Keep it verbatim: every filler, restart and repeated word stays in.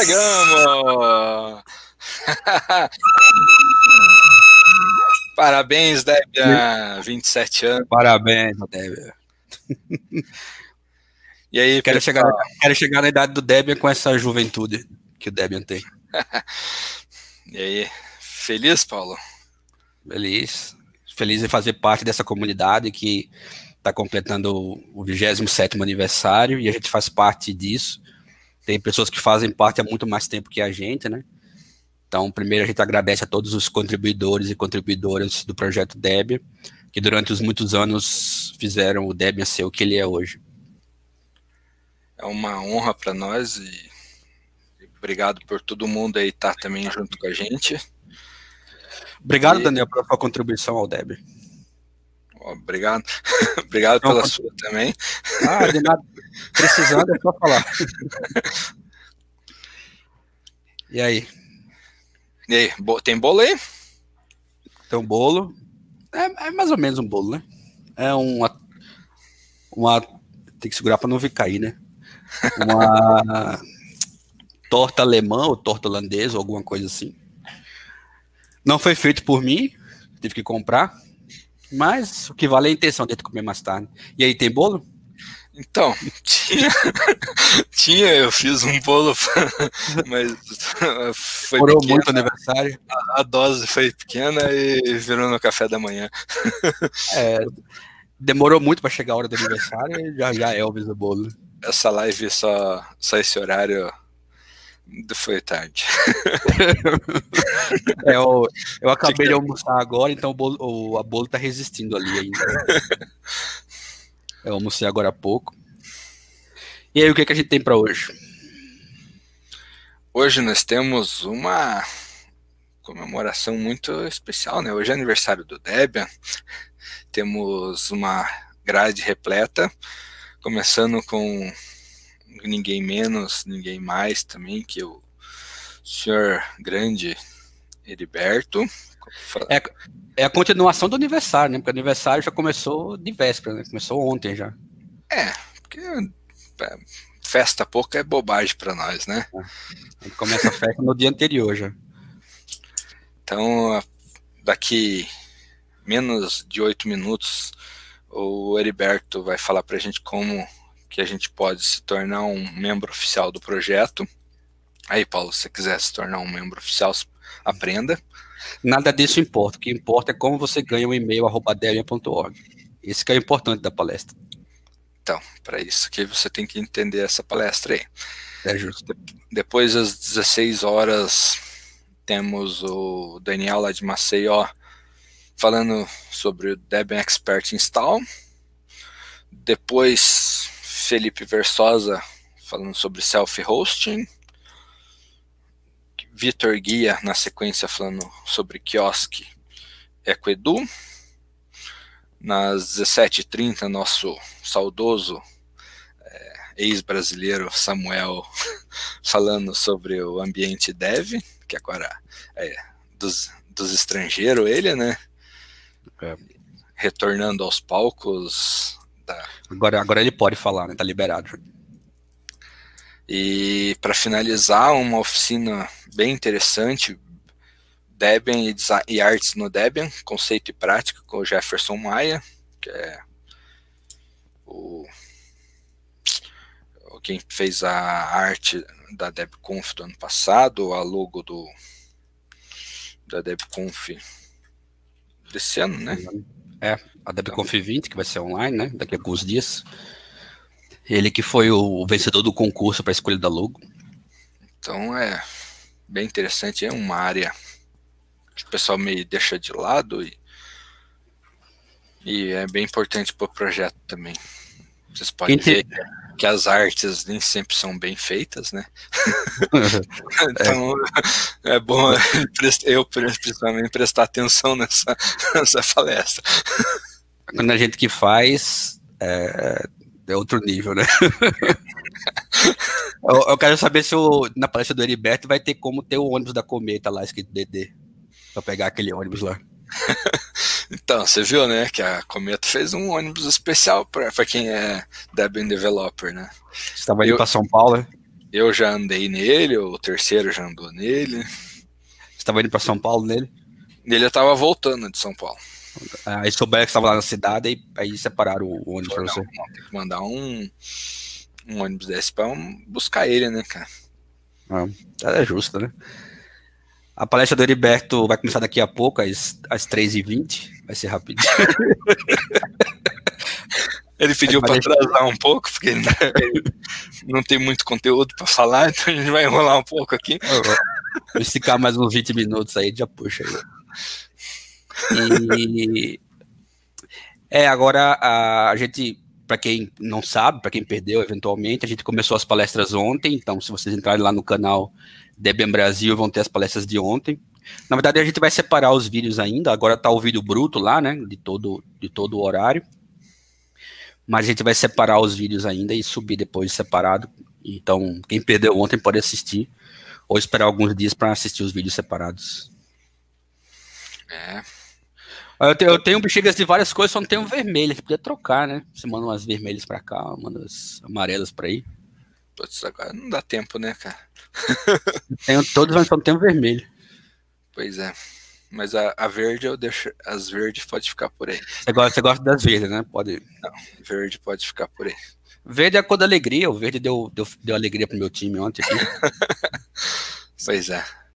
Chegamos! Parabéns, Debian, vinte e sete anos. Parabéns, Debian. E aí, quero chegar, quero chegar na idade do Debian com essa juventude que o Debian tem. E aí, feliz, Paulo? Feliz. Feliz em fazer parte dessa comunidade que está completando o vigésimo sétimo aniversário e a gente faz parte disso. Tem pessoas que fazem parte há muito mais tempo que a gente, né? Então, primeiro a gente agradece a todos os contribuidores e contribuidoras do projeto Debian, que durante os muitos anos fizeram o Debian ser o que ele é hoje. É uma honra para nós e obrigado por todo mundo aí estar também junto com a gente. Obrigado, e... Daniel, pela sua contribuição ao Debian. Obrigado. Obrigado Não, pela sua também. Ah, de nada. Precisando é só falar. E aí? E aí, tem bolo aí? Tem um bolo. É, é mais ou menos um bolo, né? É uma... uma tem que segurar para não vir cair, né? Uma torta alemã ou torta holandesa ou alguma coisa assim. Não foi feito por mim, tive que comprar. Mas o que vale é a intenção de comer mais tarde. E aí, tem bolo? Então, tinha, tinha, eu fiz um bolo, mas foi Demorou pequena, muito o aniversário. A, a dose foi pequena e virou no café da manhã. É, demorou muito para chegar a hora do aniversário e já, já é o o bolo. Essa live, só, só esse horário foi tarde. É, eu, eu acabei de almoçar agora, então o bolo, o, a bolo tá resistindo ali ainda. Eu almocei agora há pouco. E aí, o que, que a gente tem para hoje? Hoje nós temos uma comemoração muito especial, né? Hoje é aniversário do Debian. Temos uma grade repleta, começando com ninguém menos, ninguém mais também que o senhor grande Heriberto. É, é a continuação do aniversário, né? Porque o aniversário já começou de véspera, né? Começou ontem já. É, porque festa pouco é bobagem para nós, né? É. A gente começa a festa no dia anterior já. Então, daqui menos de oito minutos, o Heriberto vai falar para a gente como que a gente pode se tornar um membro oficial do projeto. Aí, Paulo, se você quiser se tornar um membro oficial, aprenda. Nada disso importa. O que importa é como você ganha um e-mail arroba debian ponto org. Esse que é o importante da palestra. Então, para isso que você tem que entender essa palestra aí. É justo. Depois das dezesseis horas, temos o Daniel lá de Maceió falando sobre o Debian Expert Install. Depois, Felipe Versosa falando sobre self-hosting. Vitor Guia, na sequência, falando sobre quiosque Equedu. Nas dezessete e trinta, nosso saudoso é, ex-brasileiro Samuel falando sobre o ambiente dev, que agora é dos, dos estrangeiros ele, né? É. Retornando aos palcos. Da... Agora, agora ele pode falar, né? Tá liberado. E para finalizar, uma oficina bem interessante, Debian e, e artes no Debian, conceito e prática, com o Jefferson Maia, que é o, quem fez a arte da DebConf do ano passado, a logo do, da DebConf desse ano, né? É, a DebConf vinte, que vai ser online, né? Daqui a alguns dias. Ele que foi o vencedor do concurso para a escolha da logo. Então é bem interessante, é uma área que o pessoal meio deixa de lado e, e é bem importante para o projeto também. Vocês podem Quem ver tem... que as artes nem sempre são bem feitas, né? Então é. é bom eu principalmente prestar atenção nessa, nessa palestra. Quando a gente que faz é, é outro nível, né? eu, eu quero saber se o, na palestra do Heriberto vai ter como ter o ônibus da Cometa lá escrito D D. Pra pegar aquele ônibus lá. Então, você viu, né, que a Cometa fez um ônibus especial para quem é Debian Developer, né? Você estava indo para São Paulo, né? Eu já andei nele, o terceiro já andou nele. Você estava indo para São Paulo nele? Ele eu tava voltando de São Paulo. Aí souberam que estava lá na cidade e aí separaram o ônibus para você. Não, tem que mandar um, um ônibus desse para buscar ele, né, cara? Ah, é justo, né? A palestra do Heriberto vai começar daqui a pouco, às, às três e vinte. Vai ser rapidinho. Ele pediu para atrasar um pouco, porque ele não, ele não tem muito conteúdo para falar, então a gente vai enrolar um pouco aqui. Vou esticar mais uns vinte minutos aí, já puxa aí. E é, agora a, a gente, para quem não sabe, para quem perdeu eventualmente, a gente começou as palestras ontem, então se vocês entrarem lá no canal Debian Brasil, vão ter as palestras de ontem. Na verdade, a gente vai separar os vídeos ainda, agora tá o vídeo bruto lá, né, de todo, de todo o horário, mas a gente vai separar os vídeos ainda e subir depois separado, então quem perdeu ontem pode assistir, ou esperar alguns dias para assistir os vídeos separados. É... Eu tenho, eu tenho bexigas de várias cores, só não tenho vermelhas. Você podia trocar, né? Você manda umas vermelhas pra cá, manda as amarelas pra aí. Putz, agora não dá tempo, né, cara? Tenho todos, mas só não tenho vermelho. Pois é. Mas a, a verde eu deixo. As verdes pode ficar por aí. Você gosta, você gosta das verdes, né? Pode. Não, verde pode ficar por aí. Verde é a cor da alegria. O verde deu, deu, deu alegria pro meu time ontem aqui. Pois é.